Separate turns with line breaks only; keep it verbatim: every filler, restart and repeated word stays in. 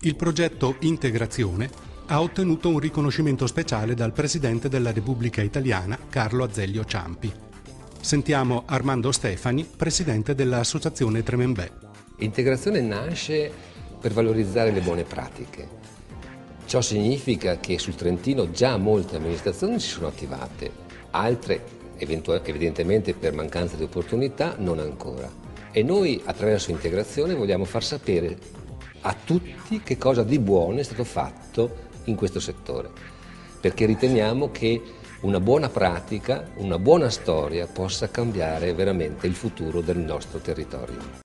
Il progetto Integrazione ha ottenuto un riconoscimento speciale dal Presidente della Repubblica Italiana, Carlo Azeglio Ciampi. Sentiamo Armando Stefani, Presidente dell'Associazione Tremembé.
Integrazione nasce per valorizzare le buone pratiche. Ciò significa che sul Trentino già molte amministrazioni si sono attivate, altre evidentemente per mancanza di opportunità non ancora. E noi attraverso Integrazione vogliamo far sapere a tutti che cosa di buono è stato fatto in questo settore, perché riteniamo che una buona pratica, una buona storia possa cambiare veramente il futuro del nostro territorio.